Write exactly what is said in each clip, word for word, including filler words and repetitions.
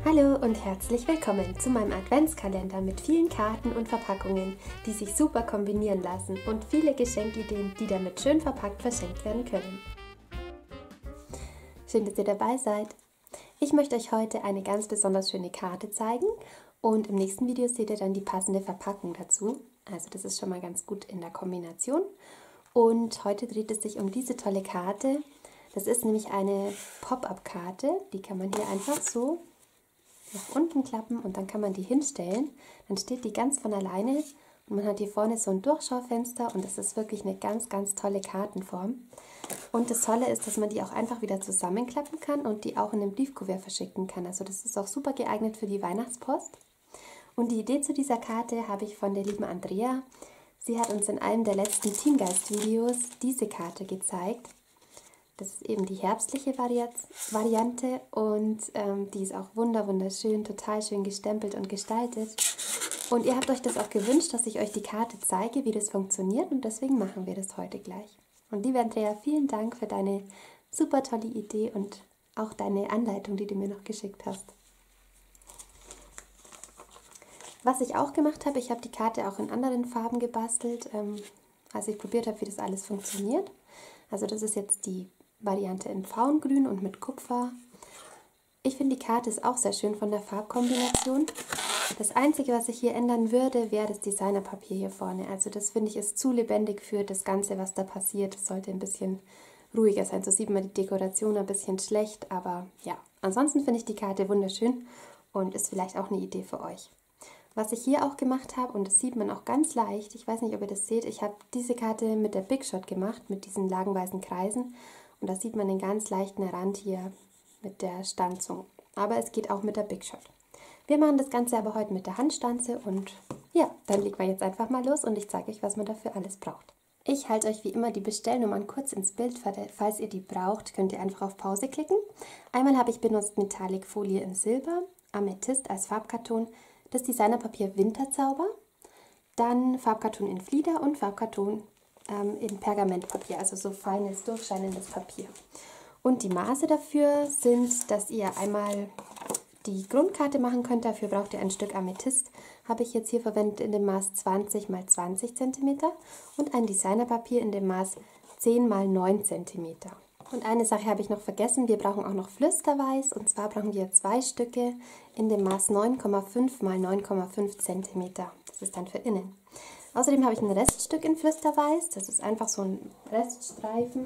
Hallo und herzlich willkommen zu meinem Adventskalender mit vielen Karten und Verpackungen, die sich super kombinieren lassen und viele Geschenkideen, die damit schön verpackt verschenkt werden können. Schön, dass ihr dabei seid. Ich möchte euch heute eine ganz besonders schöne Karte zeigen und im nächsten Video seht ihr dann die passende Verpackung dazu. Also das ist schon mal ganz gut in der Kombination. Und heute dreht es sich um diese tolle Karte. Das ist nämlich eine Pop-up-Karte, die kann man hier einfach so nach unten klappen und dann kann man die hinstellen. Dann steht die ganz von alleine und man hat hier vorne so ein Durchschaufenster und das ist wirklich eine ganz, ganz tolle Kartenform. Und das Tolle ist, dass man die auch einfach wieder zusammenklappen kann und die auch in einem Briefkuvert verschicken kann. Also das ist auch super geeignet für die Weihnachtspost. Und die Idee zu dieser Karte habe ich von der lieben Andrea. Sie hat uns in einem der letzten Teamgeist-Videos diese Karte gezeigt. Das ist eben die herbstliche Variante und ähm, die ist auch wunder wunderschön, total schön gestempelt und gestaltet. Und ihr habt euch das auch gewünscht, dass ich euch die Karte zeige, wie das funktioniert und deswegen machen wir das heute gleich. Und liebe Andrea, vielen Dank für deine super tolle Idee und auch deine Anleitung, die du mir noch geschickt hast. Was ich auch gemacht habe, ich habe die Karte auch in anderen Farben gebastelt, ähm, als ich probiert habe, wie das alles funktioniert. Also das ist jetzt die Variante in Pfauengrün und mit Kupfer. Ich finde, die Karte ist auch sehr schön von der Farbkombination. Das Einzige, was ich hier ändern würde, wäre das Designerpapier hier vorne. Also das finde ich ist zu lebendig für das Ganze, was da passiert. Es sollte ein bisschen ruhiger sein. So sieht man die Dekoration ein bisschen schlecht, aber ja. Ansonsten finde ich die Karte wunderschön und ist vielleicht auch eine Idee für euch. Was ich hier auch gemacht habe, und das sieht man auch ganz leicht, ich weiß nicht, ob ihr das seht, ich habe diese Karte mit der Big Shot gemacht, mit diesen lagenweißen Kreisen. Und da sieht man den ganz leichten Rand hier mit der Stanzung. Aber es geht auch mit der Big Shot. Wir machen das Ganze aber heute mit der Handstanze und ja, dann legen wir jetzt einfach mal los und ich zeige euch, was man dafür alles braucht. Ich halte euch wie immer die Bestellnummern kurz ins Bild, falls ihr die braucht, könnt ihr einfach auf Pause klicken. Einmal habe ich benutzt Metallic-Folie in Silber, Amethyst als Farbkarton, das Designerpapier Winterzauber, dann Farbkarton in Flieder und Farbkarton in Pergamentpapier, also so feines, durchscheinendes Papier. Und die Maße dafür sind, dass ihr einmal die Grundkarte machen könnt, dafür braucht ihr ein Stück Amethyst, habe ich jetzt hier verwendet in dem Maß zwanzig mal zwanzig Zentimeter und ein Designerpapier in dem Maß zehn mal neun Zentimeter. Und eine Sache habe ich noch vergessen, wir brauchen auch noch Flüsterweiß und zwar brauchen wir zwei Stücke in dem Maß neun Komma fünf mal neun Komma fünf Zentimeter. Das ist dann für innen. Außerdem habe ich ein Reststück in Flüsterweiß, das ist einfach so ein Reststreifen.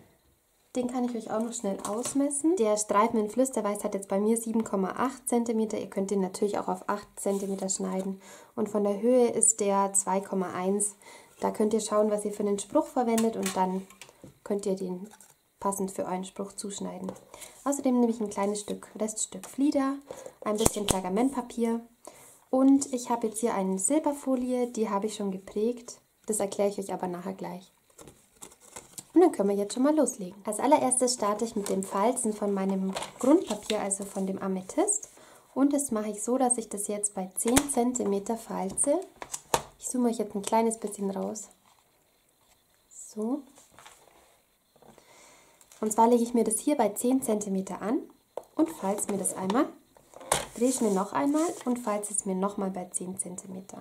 Den kann ich euch auch noch schnell ausmessen. Der Streifen in Flüsterweiß hat jetzt bei mir sieben Komma acht Zentimeter, ihr könnt den natürlich auch auf acht Zentimeter schneiden. Und von der Höhe ist der zwei Komma eins. Da könnt ihr schauen, was ihr für einen Spruch verwendet und dann könnt ihr den passend für euren Spruch zuschneiden. Außerdem nehme ich ein kleines Stück Reststück Flieder, ein bisschen Pergamentpapier. Und ich habe jetzt hier eine Silberfolie, die habe ich schon geprägt. Das erkläre ich euch aber nachher gleich. Und dann können wir jetzt schon mal loslegen. Als allererstes starte ich mit dem Falzen von meinem Grundpapier, also von dem Amethyst. Und das mache ich so, dass ich das jetzt bei zehn Zentimeter falze. Ich zoome euch jetzt ein kleines bisschen raus. So. Und zwar lege ich mir das hier bei zehn Zentimeter an und falze mir das einmal. Drehe es mir noch einmal und falze es mir nochmal bei zehn Zentimeter.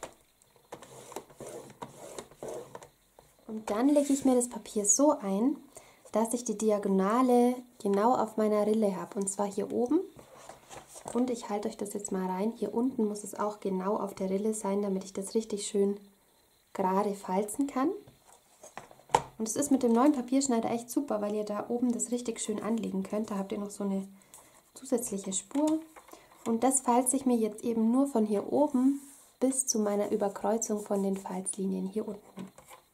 Und dann lege ich mir das Papier so ein, dass ich die Diagonale genau auf meiner Rille habe. Und zwar hier oben. Und ich halte euch das jetzt mal rein. Hier unten muss es auch genau auf der Rille sein, damit ich das richtig schön gerade falzen kann. Und es ist mit dem neuen Papierschneider echt super, weil ihr da oben das richtig schön anlegen könnt. Da habt ihr noch so eine zusätzliche Spur. Und das falze ich mir jetzt eben nur von hier oben bis zu meiner Überkreuzung von den Falzlinien hier unten.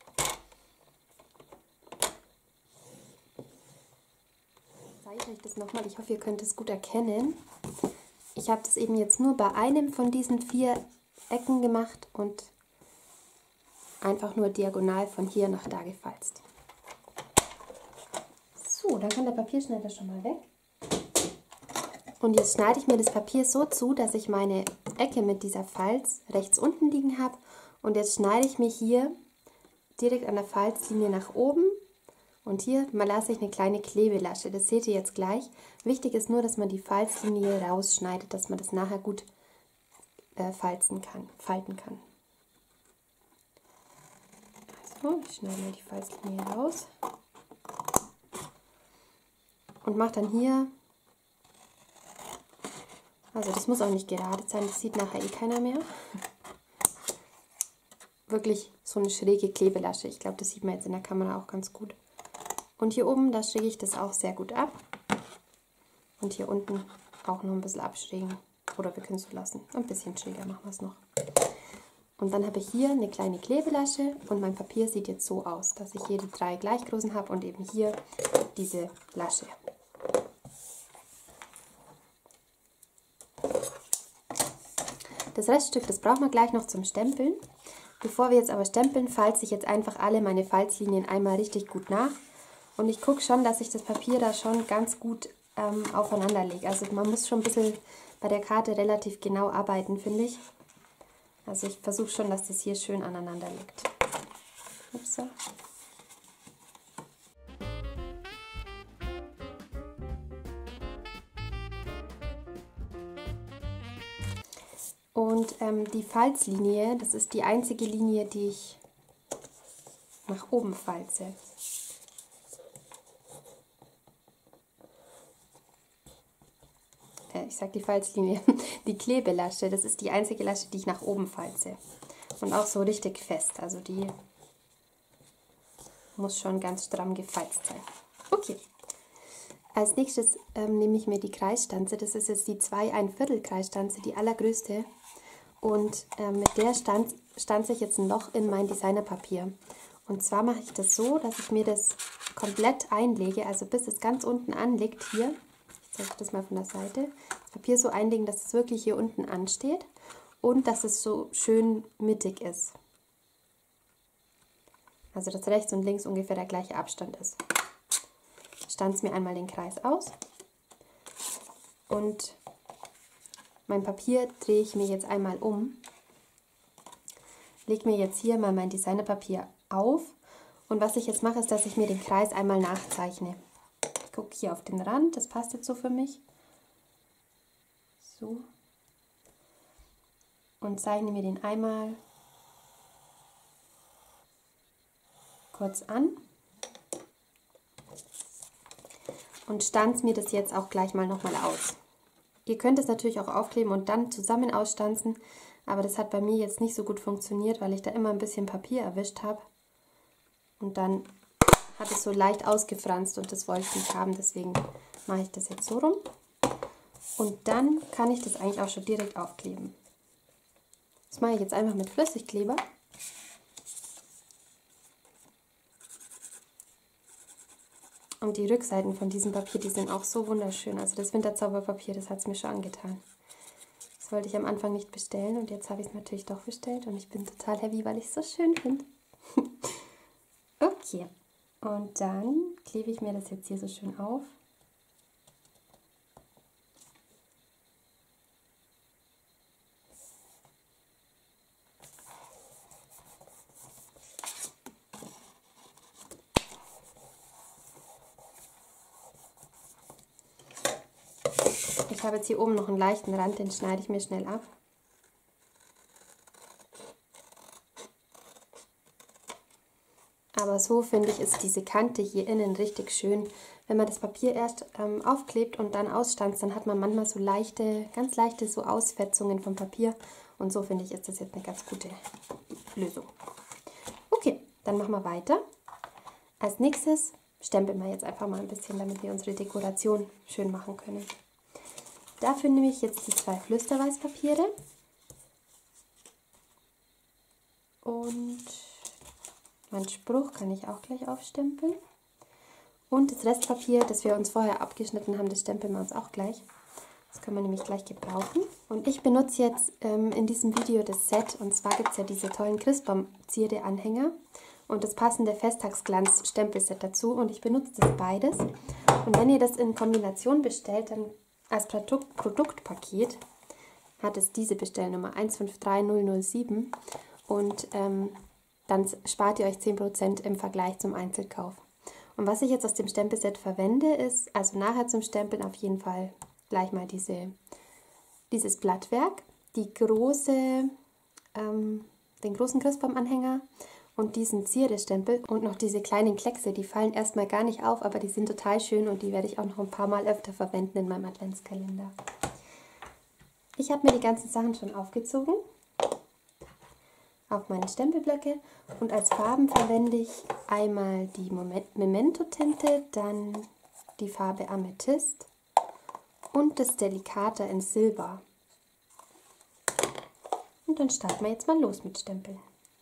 Ich zeige euch das nochmal, ich hoffe, ihr könnt es gut erkennen. Ich habe das eben jetzt nur bei einem von diesen vier Ecken gemacht und einfach nur diagonal von hier nach da gefalzt. So, dann kann der Papierschneider schon mal weg. Und jetzt schneide ich mir das Papier so zu, dass ich meine Ecke mit dieser Falz rechts unten liegen habe. Und jetzt schneide ich mir hier direkt an der Falzlinie nach oben Und hier mal lasse ich eine kleine Klebelasche, das seht ihr jetzt gleich. Wichtig ist nur, dass man die Falzlinie rausschneidet, dass man das nachher gut äh, falzen kann, falten kann. Also, ich schneide mal die Falzlinie raus und mache dann hier, also das muss auch nicht gerade sein, das sieht nachher eh keiner mehr. Wirklich so eine schräge Klebelasche, ich glaube, das sieht man jetzt in der Kamera auch ganz gut. Und hier oben, da schräge ich das auch sehr gut ab. Und hier unten auch noch ein bisschen abschrägen. Oder wir können es so lassen. Ein bisschen schräger machen wir es noch. Und dann habe ich hier eine kleine Klebelasche und mein Papier sieht jetzt so aus, dass ich hier die drei gleich großen habe und eben hier diese Lasche. Das Reststück, das brauchen wir gleich noch zum Stempeln. Bevor wir jetzt aber stempeln, falze ich jetzt einfach alle meine Falzlinien einmal richtig gut nach. Und ich gucke schon, dass ich das Papier da schon ganz gut ähm, aufeinander lege. Also man muss schon ein bisschen bei der Karte relativ genau arbeiten, finde ich. Also ich versuche schon, dass das hier schön aneinander liegt. Upsa. Und ähm, die Falzlinie, das ist die einzige Linie, die ich nach oben falze. Äh, ich sage die Falzlinie, die Klebelasche, das ist die einzige Lasche, die ich nach oben falze. Und auch so richtig fest, also die muss schon ganz stramm gefalzt sein. Okay. Als nächstes ähm, nehme ich mir die Kreisstanze, das ist jetzt die zwei ein Viertel Kreisstanze, die allergrößte. Und äh, mit der stanz, stanze ich jetzt ein Loch in mein Designerpapier. Und zwar mache ich das so, dass ich mir das komplett einlege, also bis es ganz unten anliegt hier. Ich zeige das mal von der Seite. Das Papier so einlegen, dass es wirklich hier unten ansteht und dass es so schön mittig ist. Also dass rechts und links ungefähr der gleiche Abstand ist. Ich stanze mir einmal den Kreis aus und mein Papier drehe ich mir jetzt einmal um, lege mir jetzt hier mal mein Designerpapier auf und was ich jetzt mache, ist, dass ich mir den Kreis einmal nachzeichne. Ich gucke hier auf den Rand, das passt jetzt so für mich. So. Und zeichne mir den einmal kurz an und stanze mir das jetzt auch gleich mal nochmal aus. Ihr könnt es natürlich auch aufkleben und dann zusammen ausstanzen, aber das hat bei mir jetzt nicht so gut funktioniert, weil ich da immer ein bisschen Papier erwischt habe. Und dann hat es so leicht ausgefranst und das wollte ich nicht haben, deswegen mache ich das jetzt so rum. Und dann kann ich das eigentlich auch schon direkt aufkleben. Das mache ich jetzt einfach mit Flüssigkleber. Und die Rückseiten von diesem Papier, die sind auch so wunderschön. Also das Winterzauberpapier, das hat es mir schon angetan. Das wollte ich am Anfang nicht bestellen und jetzt habe ich es natürlich doch bestellt. Und ich bin total happy, weil ich es so schön finde. Okay, und dann klebe ich mir das jetzt hier so schön auf. Ich habe jetzt hier oben noch einen leichten Rand, den schneide ich mir schnell ab. Aber so finde ich, ist diese Kante hier innen richtig schön. Wenn man das Papier erst ähm, aufklebt und dann ausstanzt, dann hat man manchmal so leichte, ganz leichte so Ausfetzungen vom Papier. Und so finde ich, ist das jetzt eine ganz gute Lösung. Okay, dann machen wir weiter. Als nächstes stempeln wir jetzt einfach mal ein bisschen, damit wir unsere Dekoration schön machen können. Dafür nehme ich jetzt die zwei Flüsterweißpapiere und mein Spruch kann ich auch gleich aufstempeln. Und das Restpapier, das wir uns vorher abgeschnitten haben, das stempeln wir uns auch gleich. Das können wir nämlich gleich gebrauchen. Und ich benutze jetzt ähm, in diesem Video das Set. Und zwar gibt es ja diese tollen Christbaum-Zierde-Anhänger und das passende Festtagsglanz-Stempelset dazu. Und ich benutze das beides. Und wenn ihr das in Kombination bestellt, dann als Produkt Produktpaket hat es diese Bestellnummer eins fünf drei null null sieben und ähm, dann spart ihr euch zehn Prozent im Vergleich zum Einzelkauf. Und was ich jetzt aus dem Stempelset verwende, ist, also nachher zum Stempeln auf jeden Fall gleich mal diese, dieses Blattwerk, die große, ähm, den großen Christbaumanhänger und diesen Zierestempel und noch diese kleinen Kleckse, die fallen erstmal gar nicht auf, aber die sind total schön und die werde ich auch noch ein paar Mal öfter verwenden in meinem Adventskalender. Ich habe mir die ganzen Sachen schon aufgezogen auf meine Stempelblöcke und als Farben verwende ich einmal die Memento-Tinte, dann die Farbe Amethyst und das Delicata in Silber. Und dann starten wir jetzt mal los mit Stempeln.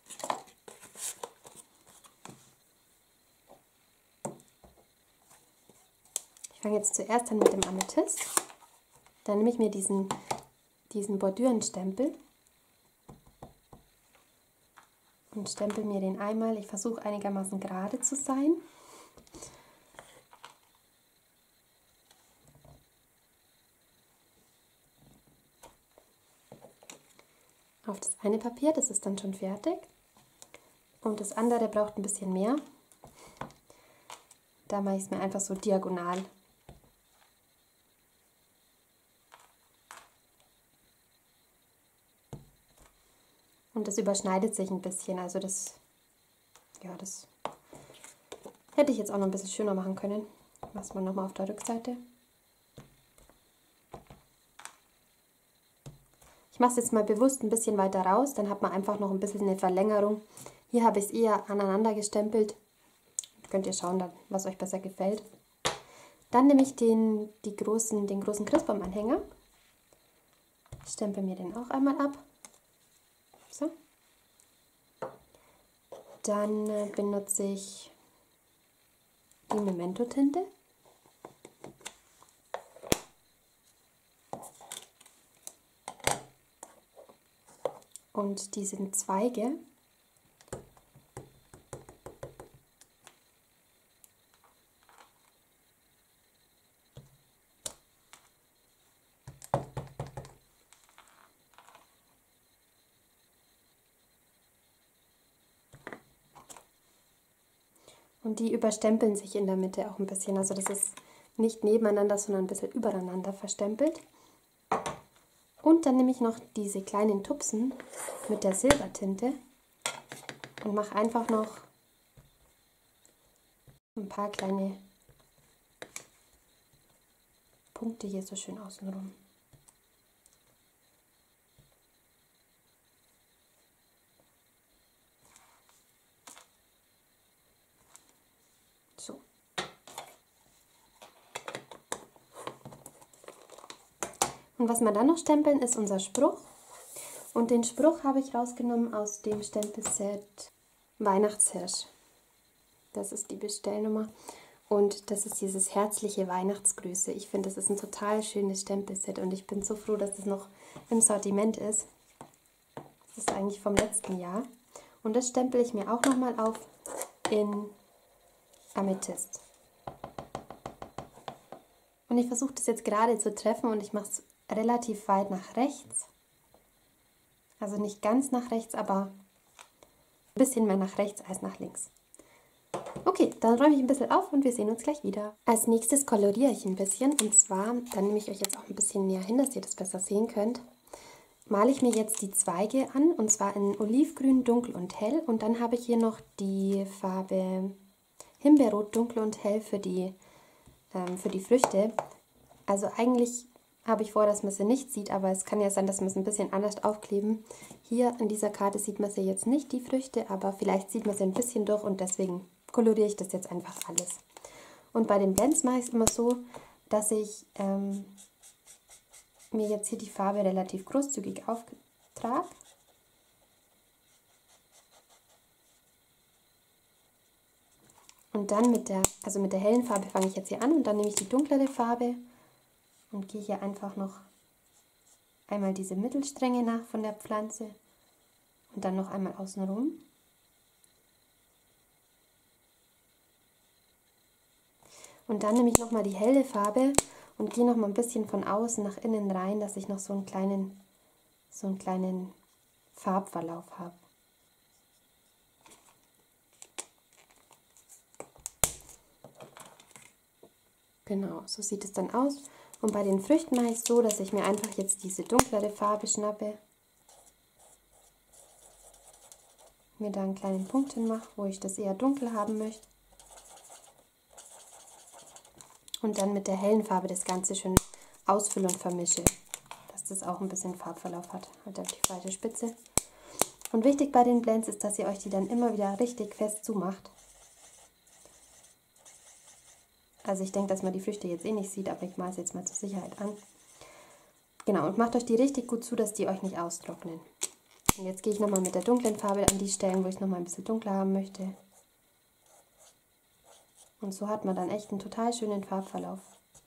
Ich fange jetzt zuerst an mit dem Amethyst. Dann nehme ich mir diesen, diesen Bordürenstempel und stempel mir den einmal. Ich versuche einigermaßen gerade zu sein. Auf das eine Papier, das ist dann schon fertig. Und das andere braucht ein bisschen mehr. Da mache ich es mir einfach so diagonal. Und das überschneidet sich ein bisschen, also das, ja, das hätte ich jetzt auch noch ein bisschen schöner machen können. Machen wir nochmal auf der Rückseite. Ich mache es jetzt mal bewusst ein bisschen weiter raus, dann hat man einfach noch ein bisschen eine Verlängerung. Hier habe ich es eher aneinander gestempelt. Könnt ihr schauen, dann, was euch besser gefällt. Dann nehme ich den, die großen, den großen Christbaumanhänger. Stempel mir den auch einmal ab. So. Dann äh, benutze ich die Memento-Tinte. Und die sind Zweige. Und die überstempeln sich in der Mitte auch ein bisschen. Also das ist nicht nebeneinander, sondern ein bisschen übereinander verstempelt. Und dann nehme ich noch diese kleinen Tupsen mit der Silbertinte und mache einfach noch ein paar kleine Punkte hier so schön außenrum. So. Und was wir dann noch stempeln, ist unser Spruch. Und den Spruch habe ich rausgenommen aus dem Stempelset Weihnachtshirsch. Das ist die Bestellnummer. Und das ist dieses herzliche Weihnachtsgrüße. Ich finde, das ist ein total schönes Stempelset und ich bin so froh, dass das noch im Sortiment ist. Das ist eigentlich vom letzten Jahr. Und das stempel ich mir auch nochmal auf in Amethyst. Und ich versuche das jetzt gerade zu treffen und ich mache es relativ weit nach rechts. Also nicht ganz nach rechts, aber ein bisschen mehr nach rechts als nach links. Okay, dann räume ich ein bisschen auf und wir sehen uns gleich wieder. Als nächstes koloriere ich ein bisschen und zwar, dann nehme ich euch jetzt auch ein bisschen näher hin, dass ihr das besser sehen könnt, male ich mir jetzt die Zweige an und zwar in Olivgrün, dunkel und hell und dann habe ich hier noch die Farbe Himbeerrot, dunkel und hell für die, ähm, für die Früchte. Also eigentlich habe ich vor, dass man sie nicht sieht, aber es kann ja sein, dass wir es ein bisschen anders aufkleben. Hier in dieser Karte sieht man sie jetzt nicht, die Früchte, aber vielleicht sieht man sie ein bisschen durch und deswegen koloriere ich das jetzt einfach alles. Und bei den Blends mache ich es immer so, dass ich ähm, mir jetzt hier die Farbe relativ großzügig auftrage. Und dann mit der, also mit der hellen Farbe fange ich jetzt hier an und dann nehme ich die dunklere Farbe und gehe hier einfach noch einmal diese Mittelstränge nach von der Pflanze und dann noch einmal außenrum. Und dann nehme ich nochmal die helle Farbe und gehe nochmal ein bisschen von außen nach innen rein, dass ich noch so einen kleinen, so einen kleinen Farbverlauf habe. Genau, so sieht es dann aus. Und bei den Früchten mache ich es so, dass ich mir einfach jetzt diese dunklere Farbe schnappe, mir da einen kleinen Punkt hinmache, wo ich das eher dunkel haben möchte. Und dann mit der hellen Farbe das Ganze schön ausfülle und vermische, dass das auch ein bisschen Farbverlauf hat, halt auf die falsche Spitze. Und wichtig bei den Blends ist, dass ihr euch die dann immer wieder richtig fest zumacht. Also ich denke, dass man die Früchte jetzt eh nicht sieht, aber ich mache es jetzt mal zur Sicherheit an. Genau, und macht euch die richtig gut zu, dass die euch nicht austrocknen. Und jetzt gehe ich nochmal mit der dunklen Farbe an die Stellen, wo ich es nochmal ein bisschen dunkler haben möchte. Und so hat man dann echt einen total schönen Farbverlauf.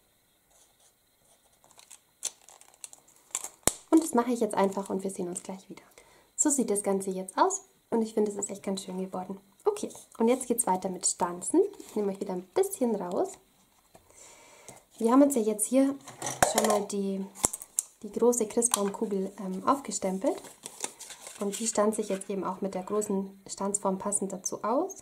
Und das mache ich jetzt einfach und wir sehen uns gleich wieder. So sieht das Ganze jetzt aus und ich finde, es ist echt ganz schön geworden. Okay, und jetzt geht es weiter mit Stanzen. Ich nehme euch wieder ein bisschen raus. Wir haben uns ja jetzt hier schon mal die, die große Christbaumkugel ähm, aufgestempelt. Und die stanze ich jetzt eben auch mit der großen Stanzform passend dazu aus.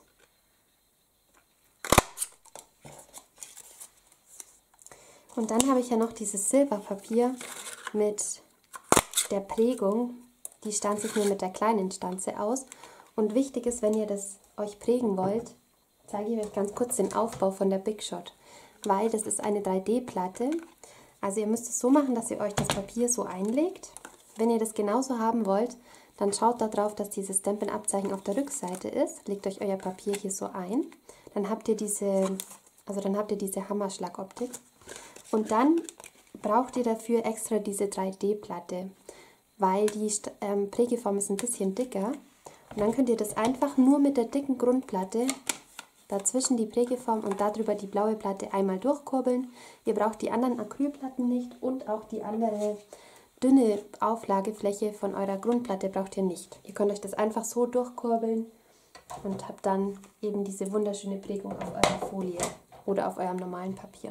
Und dann habe ich ja noch dieses Silberpapier mit der Prägung. Die stanze ich mir mit der kleinen Stanze aus. Und wichtig ist, wenn ihr das euch prägen wollt, zeige ich euch ganz kurz den Aufbau von der Big Shot. Weil das ist eine drei D Platte. Also ihr müsst es so machen, dass ihr euch das Papier so einlegt. Wenn ihr das genauso haben wollt, dann schaut darauf, dass dieses Stampin'-Abzeichen auf der Rückseite ist. Legt euch euer Papier hier so ein. Dann habt ihr diese, also dann habt ihr diese Hammerschlagoptik. Und dann braucht ihr dafür extra diese drei D Platte, weil die ähm, Prägeform ist ein bisschen dicker. Und dann könnt ihr das einfach nur mit der dicken Grundplatte dazwischen die Prägeform und darüber die blaue Platte einmal durchkurbeln. Ihr braucht die anderen Acrylplatten nicht und auch die andere dünne Auflagefläche von eurer Grundplatte braucht ihr nicht. Ihr könnt euch das einfach so durchkurbeln und habt dann eben diese wunderschöne Prägung auf eurer Folie oder auf eurem normalen Papier.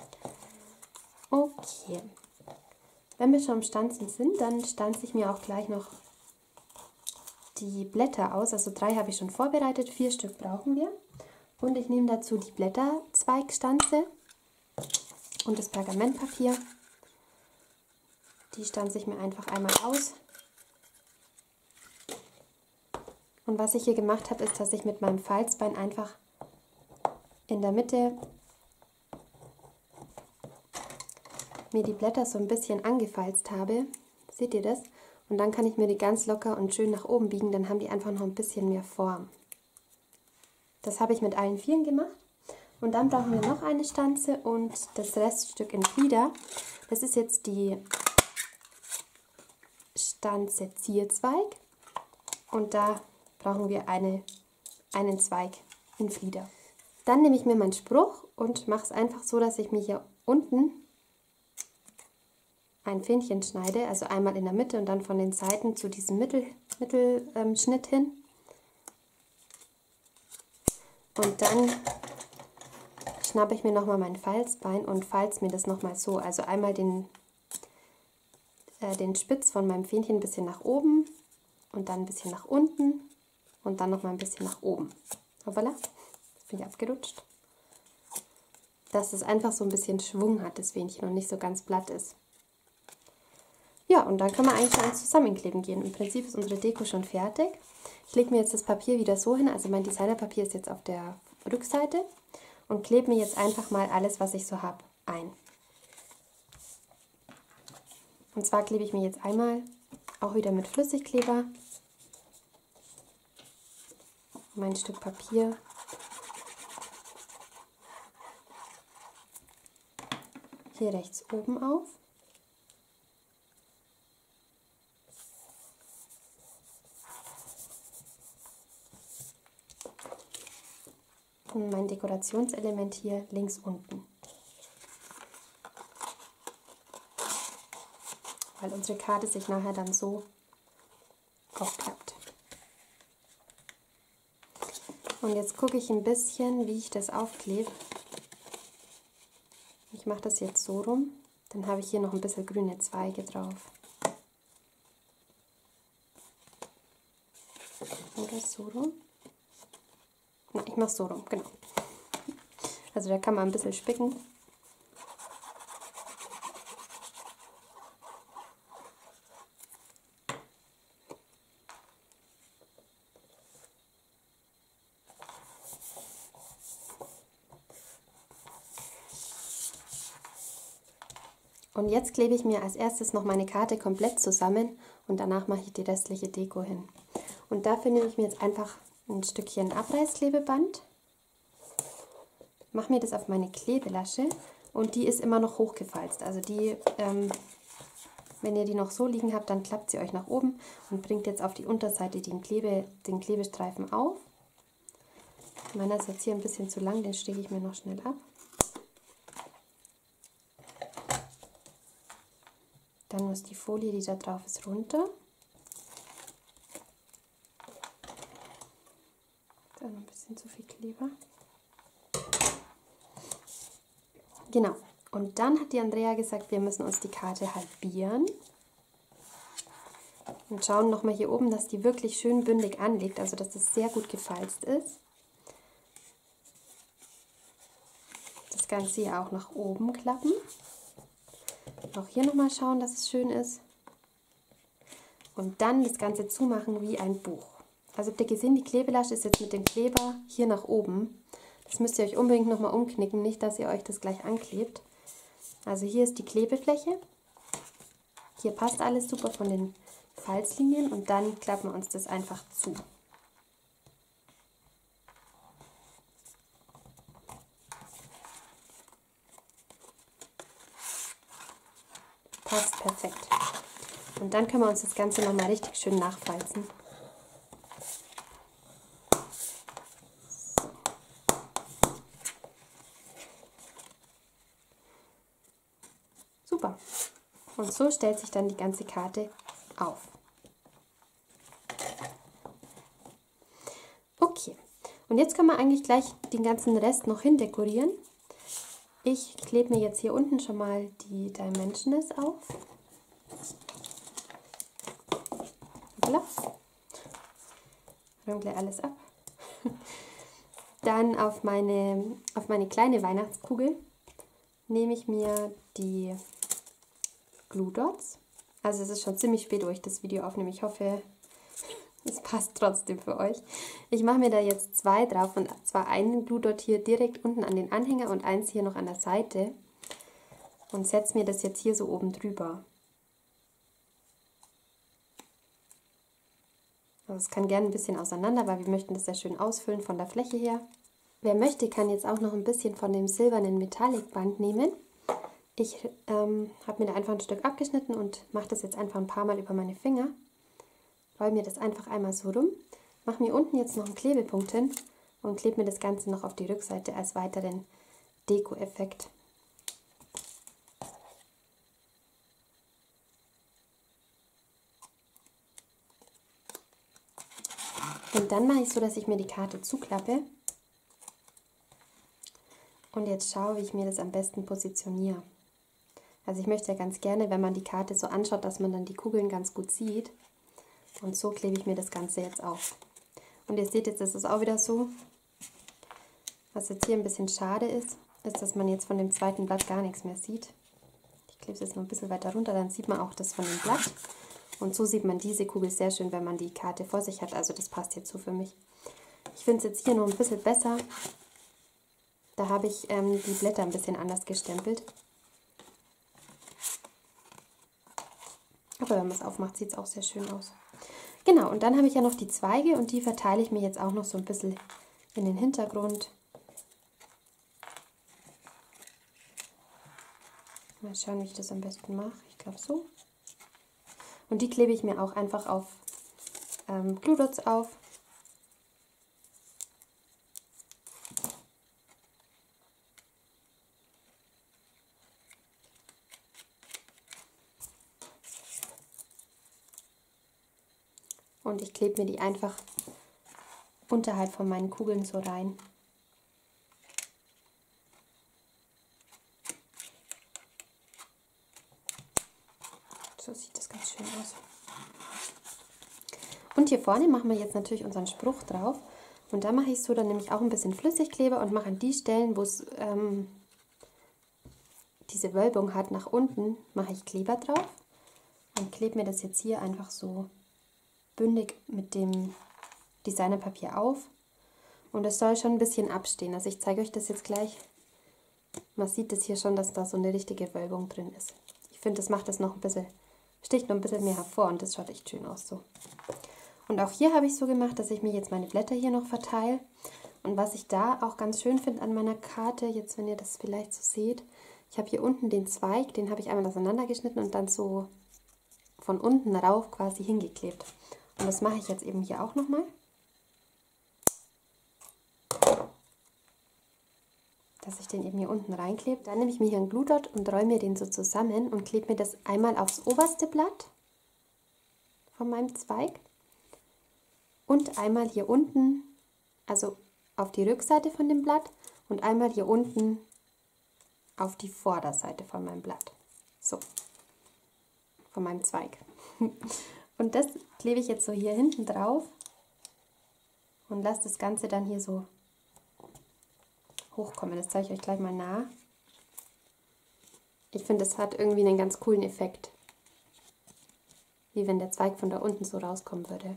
Okay, wenn wir schon am Stanzen sind, dann stanze ich mir auch gleich noch die Blätter aus. Also drei habe ich schon vorbereitet, vier Stück brauchen wir. Und ich nehme dazu die Blätterzweigstanze und das Pergamentpapier. Die stanze ich mir einfach einmal aus. Und was ich hier gemacht habe, ist, dass ich mit meinem Falzbein einfach in der Mitte mir die Blätter so ein bisschen angefalzt habe. Seht ihr das? Und dann kann ich mir die ganz locker und schön nach oben biegen, dann haben die einfach noch ein bisschen mehr Form. Das habe ich mit allen vieren gemacht. Und dann brauchen wir noch eine Stanze und das Reststück in Flieder. Das ist jetzt die Stanze Zierzweig und da brauchen wir eine, einen Zweig in Flieder. Dann nehme ich mir meinen Spruch und mache es einfach so, dass ich mir hier unten ein Fähnchen schneide, also einmal in der Mitte und dann von den Seiten zu diesem Mittel, Mittelschnitt hin. Und dann schnappe ich mir nochmal mein Falzbein und falze mir das nochmal so. Also einmal den, äh, den Spitz von meinem Fähnchen ein bisschen nach oben und dann ein bisschen nach unten und dann nochmal ein bisschen nach oben. Hoppala, bin ich abgerutscht. Dass es einfach so ein bisschen Schwung hat, das Fähnchen, und nicht so ganz platt ist. Ja, und dann kann man eigentlich schon ans Zusammenkleben gehen. Im Prinzip ist unsere Deko schon fertig. Ich lege mir jetzt das Papier wieder so hin, also mein Designerpapier ist jetzt auf der Rückseite, und klebe mir jetzt einfach mal alles, was ich so habe, ein. Und zwar klebe ich mir jetzt einmal auch wieder mit Flüssigkleber mein Stück Papier hier rechts oben auf. Und mein Dekorationselement hier links unten. Weil unsere Karte sich nachher dann so aufklappt. Und jetzt gucke ich ein bisschen, wie ich das aufklebe. Ich mache das jetzt so rum, dann habe ich hier noch ein bisschen grüne Zweige drauf. Oder so rum. Na, ich mache es so rum, genau. Also da kann man ein bisschen spicken. Und jetzt klebe ich mir als erstes noch meine Karte komplett zusammen und danach mache ich die restliche Deko hin. Und dafür nehme ich mir jetzt einfach ein Stückchen Abreißklebeband, mache mir das auf meine Klebelasche und die ist immer noch hochgefalzt. Also die, ähm, wenn ihr die noch so liegen habt, dann klappt sie euch nach oben und bringt jetzt auf die Unterseite den, Klebe, den Klebestreifen auf. Meiner ist jetzt hier ein bisschen zu lang, den stecke ich mir noch schnell ab. Dann muss die Folie, die da drauf ist, runter. Da noch ein bisschen zu viel Kleber. Genau. Und dann hat die Andrea gesagt, wir müssen uns die Karte halbieren. Und schauen nochmal hier oben, dass die wirklich schön bündig anliegt, also dass das sehr gut gefalzt ist. Das Ganze hier auch nach oben klappen. Auch hier nochmal schauen, dass es schön ist. Und dann das Ganze zumachen wie ein Buch. Also habt ihr gesehen, die Klebelasche ist jetzt mit dem Kleber hier nach oben. Das müsst ihr euch unbedingt nochmal umknicken, nicht, dass ihr euch das gleich anklebt. Also hier ist die Klebefläche. Hier passt alles super von den Falzlinien und dann klappen wir uns das einfach zu. Passt perfekt. Und dann können wir uns das Ganze nochmal richtig schön nachfalzen. So. Super. Und so stellt sich dann die ganze Karte auf. Okay. Und jetzt können wir eigentlich gleich den ganzen Rest noch hindekorieren. Ich klebe mir jetzt hier unten schon mal die Dimensions auf. Räume gleich alles ab. Dann auf meine, auf meine kleine Weihnachtskugel nehme ich mir die Glue Dots. Also es ist schon ziemlich spät, wo ich das Video aufnehme. Ich hoffe, es passt trotzdem für euch. Ich mache mir da jetzt zwei drauf und zwar einen Glue Dot hier direkt unten an den Anhänger und eins hier noch an der Seite und setze mir das jetzt hier so oben drüber. Also es kann gerne ein bisschen auseinander, weil wir möchten das sehr schön ausfüllen von der Fläche her. Wer möchte, kann jetzt auch noch ein bisschen von dem silbernen Metallic-Band nehmen. Ich ähm, habe mir da einfach ein Stück abgeschnitten und mache das jetzt einfach ein paar Mal über meine Finger. Roll mir das einfach einmal so rum, mache mir unten jetzt noch einen Klebepunkt hin und klebe mir das Ganze noch auf die Rückseite als weiteren Deko-Effekt. Und dann mache ich so, dass ich mir die Karte zuklappe und jetzt schaue, wie ich mir das am besten positioniere. Also ich möchte ja ganz gerne, wenn man die Karte so anschaut, dass man dann die Kugeln ganz gut sieht. Und so klebe ich mir das Ganze jetzt auf. Und ihr seht jetzt, das ist auch wieder so. Was jetzt hier ein bisschen schade ist, ist, dass man jetzt von dem zweiten Blatt gar nichts mehr sieht. Ich klebe es jetzt noch ein bisschen weiter runter, dann sieht man auch das von dem Blatt. Und so sieht man diese Kugel sehr schön, wenn man die Karte vor sich hat. Also das passt jetzt so für mich. Ich finde es jetzt hier noch ein bisschen besser. Da habe ich ähm, die Blätter ein bisschen anders gestempelt. Aber wenn man es aufmacht, sieht es auch sehr schön aus. Genau, und dann habe ich ja noch die Zweige und die verteile ich mir jetzt auch noch so ein bisschen in den Hintergrund. Mal schauen, wie ich das am besten mache. Ich glaube so. Und die klebe ich mir auch einfach auf ähm, Glue Dots auf. Und ich klebe mir die einfach unterhalb von meinen Kugeln so rein. So sieht das ganz schön aus. Und hier vorne machen wir jetzt natürlich unseren Spruch drauf. Und da mache ich so, dann nehme ich auch ein bisschen Flüssigkleber und mache an die Stellen, wo es ähm, diese Wölbung hat nach unten, mache ich Kleber drauf. Und klebe mir das jetzt hier einfach so bündig mit dem Designerpapier auf. Und es soll schon ein bisschen abstehen. Also ich zeige euch das jetzt gleich. Man sieht es hier schon, dass da so eine richtige Wölbung drin ist. finde, das macht das noch ein bisschen, sticht noch ein bisschen mehr hervor und das schaut echt schön aus so. Und auch hier habe ich so gemacht, dass ich mir jetzt meine Blätter hier noch verteile. Und was ich da auch ganz schön finde an meiner Karte, jetzt wenn ihr das vielleicht so seht, ich habe hier unten den Zweig, den habe ich einmal auseinandergeschnitten und dann so von unten rauf quasi hingeklebt. Und das mache ich jetzt eben hier auch nochmal. Dass ich den eben hier unten reinklebe. Dann nehme ich mir hier einen Glue Dot und rolle mir den so zusammen und klebe mir das einmal aufs oberste Blatt von meinem Zweig und einmal hier unten, also auf die Rückseite von dem Blatt und einmal hier unten auf die Vorderseite von meinem Blatt. So, von meinem Zweig. Und das klebe ich jetzt so hier hinten drauf und lasse das Ganze dann hier so hochkommen. Das zeige ich euch gleich mal nah. Ich finde, es hat irgendwie einen ganz coolen Effekt. Wie wenn der Zweig von da unten so rauskommen würde.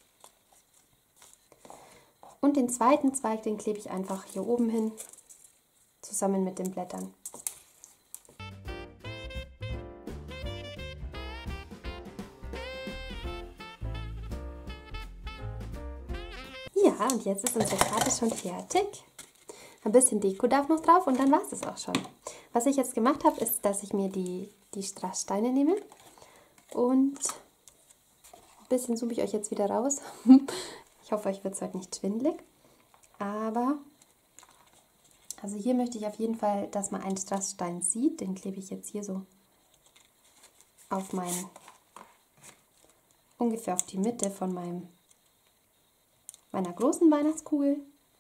Und den zweiten Zweig, den klebe ich einfach hier oben hin, zusammen mit den Blättern. Ja, und jetzt ist unsere Karte schon fertig. Ein bisschen Deko darf noch drauf und dann war es das auch schon. Was ich jetzt gemacht habe, ist, dass ich mir die, die Strasssteine nehme und ein bisschen zoome ich euch jetzt wieder raus. Ich hoffe, euch wird es heute nicht schwindelig. Aber, also hier möchte ich auf jeden Fall, dass man einen Strassstein sieht. Den klebe ich jetzt hier so auf meinen, ungefähr auf die Mitte von meinem, meiner großen Weihnachtskugel.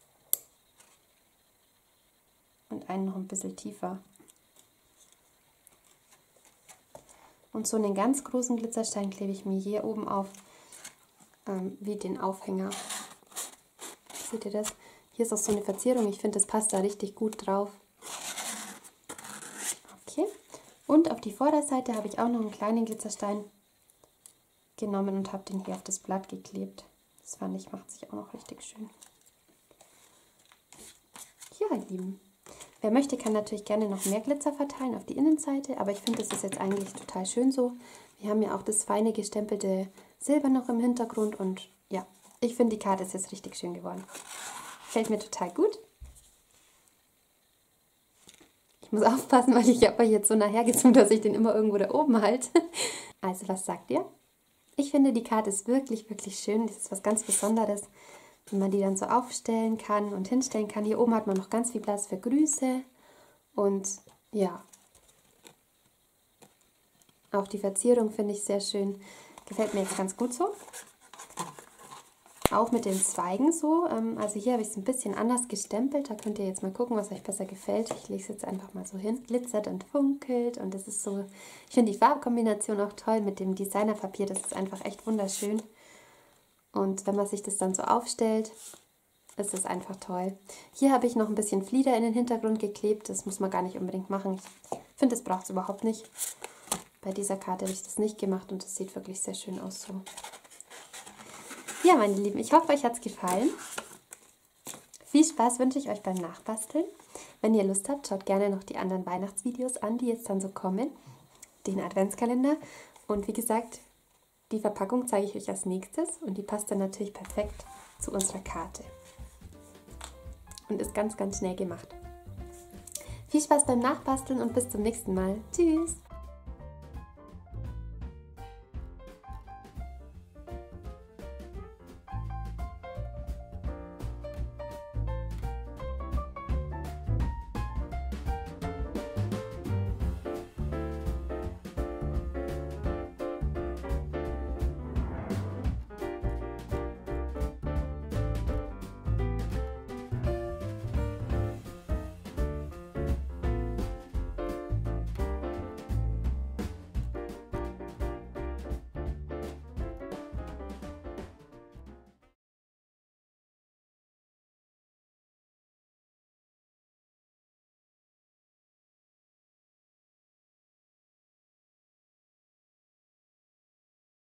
Und einen noch ein bisschen tiefer. Und so einen ganz großen Glitzerstein klebe ich mir hier oben auf, ähm, wie den Aufhänger. Seht ihr das? Hier ist auch so eine Verzierung. Ich finde, das passt da richtig gut drauf. Okay. Und auf die Vorderseite habe ich auch noch einen kleinen Glitzerstein genommen und habe den hier auf das Blatt geklebt. Das fand ich, macht sich auch noch richtig schön. Ja, ihr Lieben. Wer möchte, kann natürlich gerne noch mehr Glitzer verteilen auf die Innenseite, aber ich finde, das ist jetzt eigentlich total schön so. Wir haben ja auch das feine gestempelte Silber noch im Hintergrund und ja, ich finde, die Karte ist jetzt richtig schön geworden. Gefällt mir total gut. Ich muss aufpassen, weil ich habe euch jetzt so nachher gezoomt, dass ich den immer irgendwo da oben halte. Also, was sagt ihr? Ich finde, die Karte ist wirklich, wirklich schön. Das ist was ganz Besonderes, wenn man die dann so aufstellen kann und hinstellen kann. Hier oben hat man noch ganz viel Platz für Grüße und ja, auch die Verzierung finde ich sehr schön. Gefällt mir jetzt ganz gut so. Auch mit den Zweigen so. Also hier habe ich es ein bisschen anders gestempelt. Da könnt ihr jetzt mal gucken, was euch besser gefällt. Ich lege es jetzt einfach mal so hin. Glitzert und funkelt und das ist so, ich finde die Farbkombination auch toll mit dem Designerpapier. Das ist einfach echt wunderschön. Und wenn man sich das dann so aufstellt, ist es einfach toll. Hier habe ich noch ein bisschen Flieder in den Hintergrund geklebt. Das muss man gar nicht unbedingt machen. Ich finde, das braucht es überhaupt nicht. Bei dieser Karte habe ich das nicht gemacht und das sieht wirklich sehr schön aus so. Ja, meine Lieben, ich hoffe, euch hat es gefallen. Viel Spaß wünsche ich euch beim Nachbasteln. Wenn ihr Lust habt, schaut gerne noch die anderen Weihnachtsvideos an, die jetzt dann so kommen. Den Adventskalender. Und wie gesagt, die Verpackung zeige ich euch als nächstes und die passt dann natürlich perfekt zu unserer Karte. Und ist ganz, ganz schnell gemacht. Viel Spaß beim Nachbasteln und bis zum nächsten Mal. Tschüss!